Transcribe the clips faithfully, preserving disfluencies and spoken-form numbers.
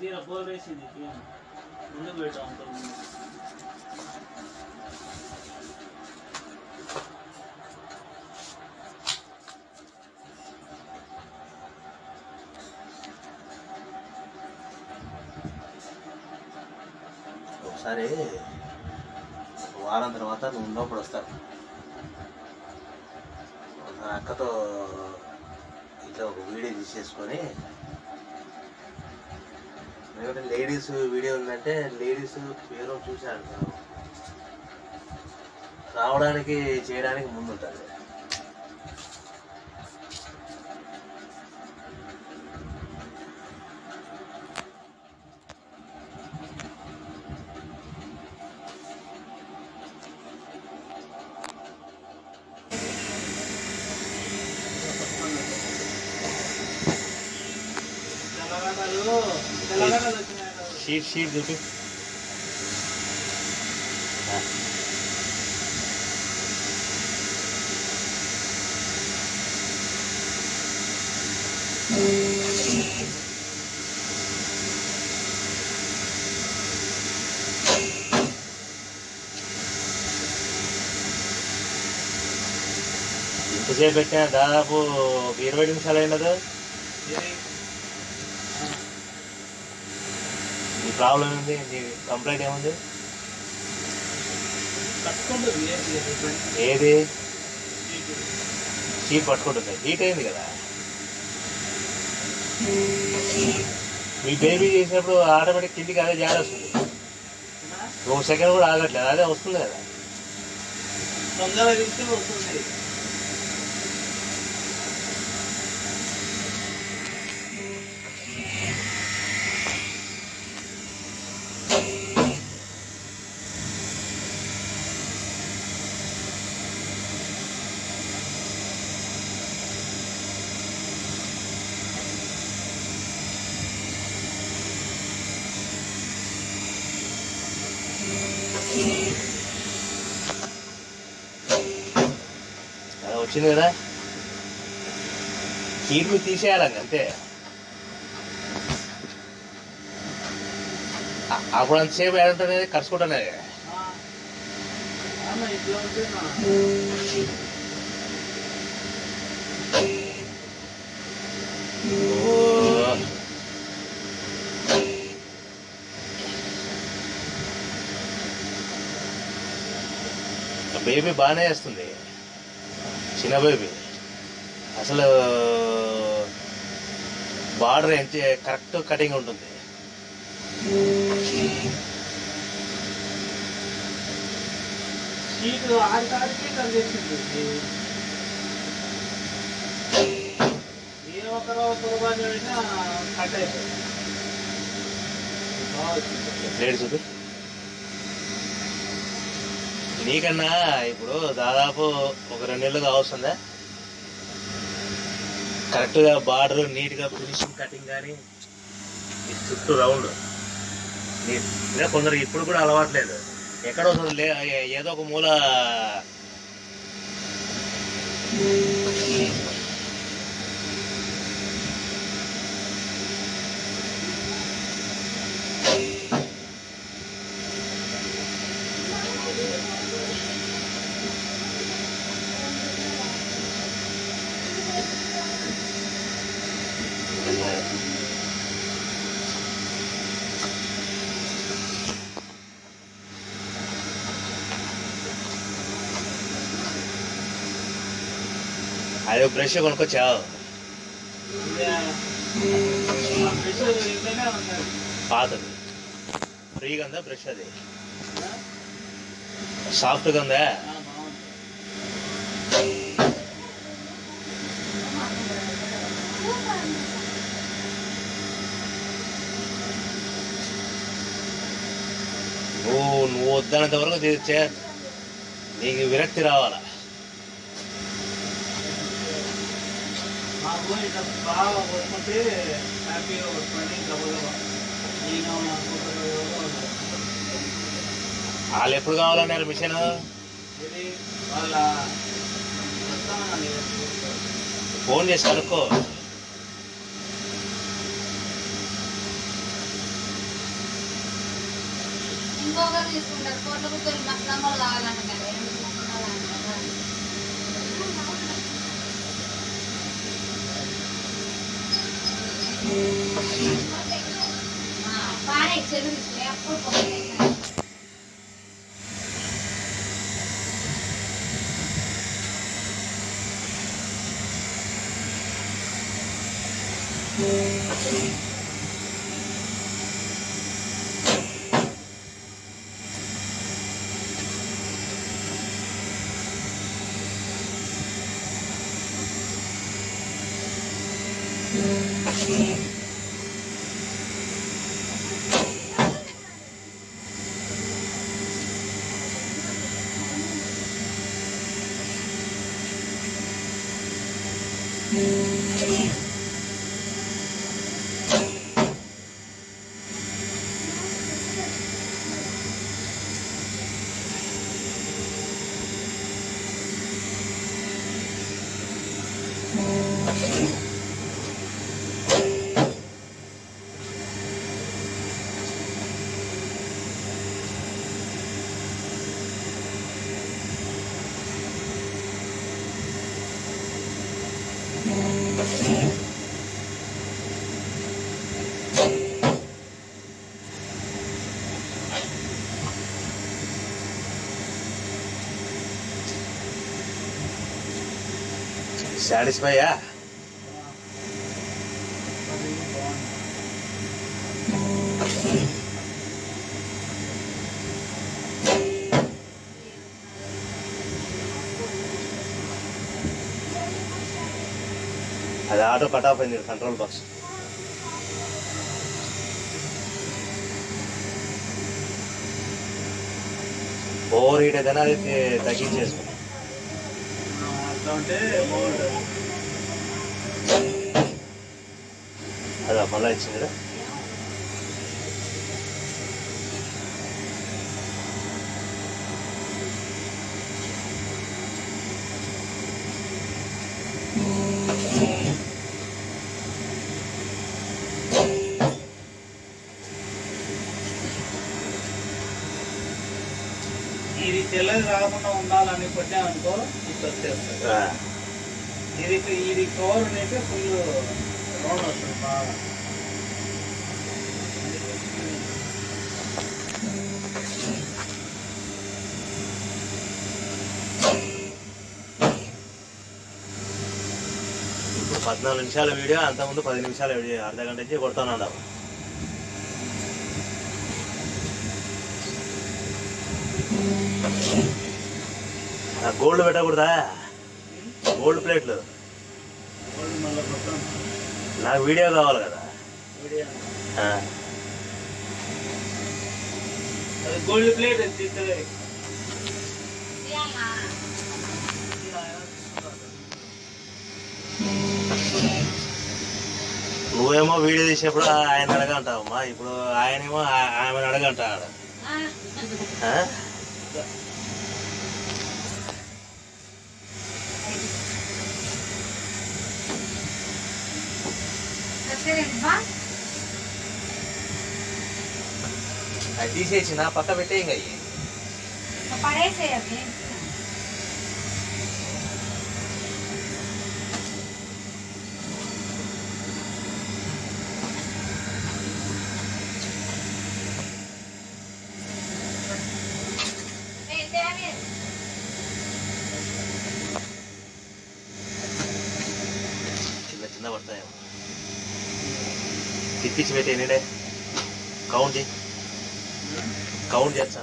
చీర బోర్ వేసింది ముందుకు పెట్టాం ఒకసారి వారం తర్వాత నువ్వు ఉన్నప్పుడు వస్తాను. నా అక్కతో ఇట్లా ఒక వీడియో తీసేసుకొని ఏమంటే లేడీస్ వీడియో ఉందంటే లేడీస్ పేరు చూశాను రావడానికి చేయడానికి ముందు ఉంటుంది. షీట్ షీట్ చూపి ఎంతసేపు పెట్టినా దాదాపు ఇరవై నిమిషాలు అయినది. నీ ప్రాబ్లం ఏంది? నీ కంప్లైంట్ ఏముంది? ఏది షీట్ పట్టుకుంటుంది? హీట్ అయింది కదా. మీ బేబీ చేసినప్పుడు ఆటోమేటిక్ కిందికి అదే జారి వస్తుంది. ఒక సెకండ్ కూడా ఆగట్లేదు, అదే వస్తుంది కదా. అలా వచ్చింది కదా, హీట్ మీద తీసేయాలండి అంతే. అప్పుడు అంతసేపు ఏడంటే కరుచుకుంటానే. బేబీ బాగానే చేస్తుంది, చిన్న బేబీ. అసలు బార్డర్ ఎంత కరెక్ట్ కటింగ్ ఉంటుంది. ఏ ఒక్కరో కుర్బానీ అయినా కట్ అయిపోయింది. ప్లేట్ చూపి. నీకన్నా ఇప్పుడు దాదాపు ఒక రెండు నెలలుగా అవస్తుందా కరెక్ట్గా బార్డర్ నీట్గా ఫినిషింగ్ కటింగ్ కానీ చుట్టూ రౌండ్ నీట్. కొందరు ఇప్పుడు కూడా అలవాట్లేదు, ఎక్కడో లే ఏదో ఒక మూల అదే బ్రష్ కొనుక్కొచ్చావు పాతది ఫ్రీగా ఉందా బ్రష్? అది సాఫ్ట్గా ఉందా? నువ్వు నువ్వు వద్దనంత వరకు చే నీకు విరక్తి రావాలా. బాగా కొట్టుకుంటే హ్యాపీగా కొట్టుకోండి. వాళ్ళు ఎప్పుడు కావాలన్నారు మిషన్? వాళ్ళ ఫోన్ చేసి కనుక్కో. తీసుకుంటారు కోట్ల గుర్తులు మసలమ్మలు కావాలంట కదా ఎందుకు తీసుకుంటారంట పాడే చెరువు తీసుకుని అప్పుడు పోతాయి సాటిస్ఫైయా అది ఆటో కట్ ఆఫ్ అయింది కంట్రోల్ బాక్స్ ఓవర్ హీట్ ఏదైనా అది తగ్గించేసుకో అట్లా ఉంటే బాగుంటుంది. అదా మళ్ళీ ఇచ్చింది ఇది తెల్లది రాకుండా ఉండాలని కొట్టామనుకో ఇది వచ్చేస్తుంది. ఇది ఇది కవర్ ఉంటే ఫుల్ రౌండ్ వస్తుంది బాగా. ఇప్పుడు పద్నాలుగు నిమిషాల వీడియో అంతకుముందు పది నిమిషాల వీడియో అర్ధ గంట నుంచి కొడతాను. గోల్డ్ పెట్టకూడదా? గోల్డ్ ప్లేట్లు మళ్ళీ మొత్తం నాకు వీడియో కావాలి కదా. వీడియో ఆ. అది గోల్డ్ ప్లేట్ తీస్తుంది. నువ్వేమో వీడియో తీసేప్పుడు ఆయన అడగంటావమ్మా, ఇప్పుడు ఆయనేమో ఆమెను అడగంటాడు. అది తీసేసి నా పక్క పెట్టే ఇంకా పడేసేయాలి. చిన్న చిన్న పడతాయేమో. తిప్పించి పెట్టేనండే కౌంట్ చేయి, కౌంట్ చేస్తా.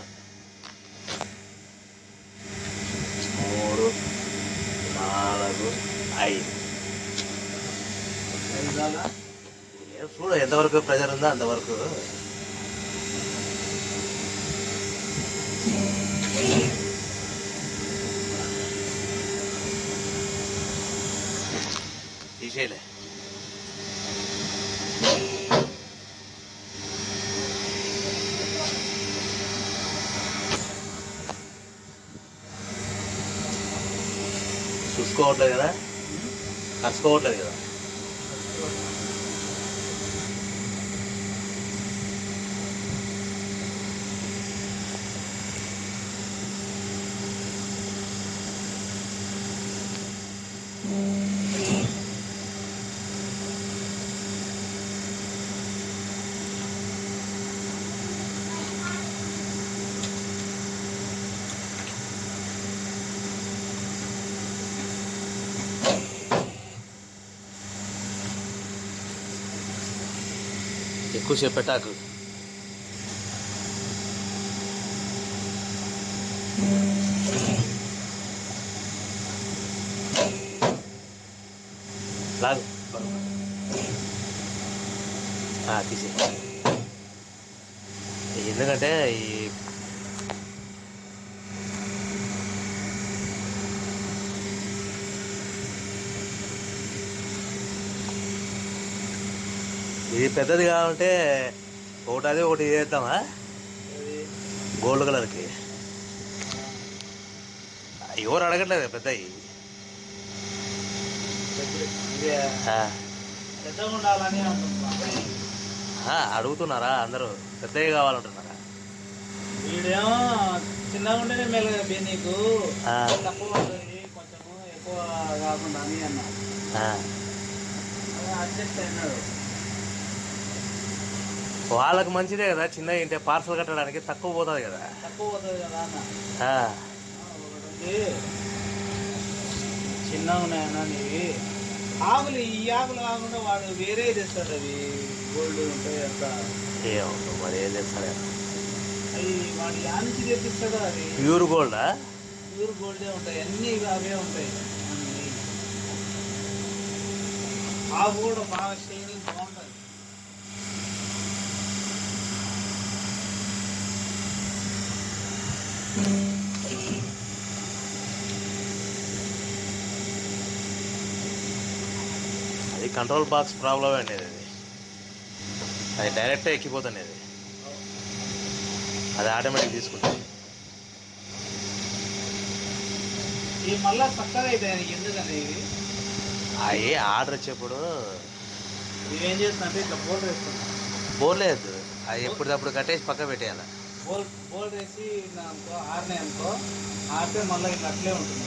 మూడు నాలుగు ఐదు. చూడు ఎంతవరకు ప్రెజర్ ఉందో అంతవరకు. తీసేయలే. చూసుకోవట్లేదు కదా, కలుసుకోవట్లేదు కదా. ఎక్కువసేపు పెట్టాకు. లాగు తీసే. ఎందుకంటే ఈ ఇది పెద్దది కావాలంటే ఒకటి అది ఒకటి చేద్దామా గోల్డ్ కలర్కి. ఎవరు అడగట్లేదు పెద్దవి పెద్దగా ఉండాలని అడుగుతున్నారా అందరూ? పెద్దవి కావాలంటున్నారా? వీడేమో చిన్నగా ఉంటేనే మెల్లగా నీకు తక్కువ ఉంటుంది, కొంచెము ఎక్కువ కాకుండా అని అన్నాడు. అడ్జస్ట్ అయినాడు. వాళ్ళకి మంచిదే కదా, చిన్నగా ఇంటే పార్సల్ కట్టడానికి తక్కువ పోతుంది కదా. తక్కువ పోతుంది కదా అన్న. ఒకటి చిన్నగా ఉన్నాయన్నా నీవి ఆకులు. ఈ ఆకులు కాకుండా వాడు వేరే తెస్తాడు. అవి గోల్డ్ ఉంటాయి అంత ఏముండవు మరి, ఏం తెస్తాడు అవి వాడు యా నుంచి తెప్పిస్తాడు. అవి ప్యూర్ గోల్డా? ప్యూర్ గోల్డే ఉంటాయి అన్నీ, అవే ఉంటాయి అన్నీ. ఆకు కూడా బాగా షైనింగ్ బాగుంటుంది. అది కంట్రోల్ బాక్స్ ప్రాబ్లమ్ అండి. అది అది డైరెక్ట్గా ఎక్కిపోతుంది. అది అది ఆటోమేటిక్ తీసుకుంటుంది. ఇవి మళ్ళీ చక్కగా అవుతాయి. ఎందుకంటే ఇవి అవి ఆర్డర్ వచ్చేప్పుడు ఇవేం చేస్తున్నా ఇట్లా బోల్డ్ వేసుకుంటాం. బోర్లేదు, అది ఎప్పటికప్పుడు కట్టేసి పక్క పెట్టేయాలి. బోల్ బోల్డ్ వేసి అనుకో ఆరినాయి అనుకో, ఆరితే మళ్ళీ ఇట్లా అట్లే ఉంటుంది.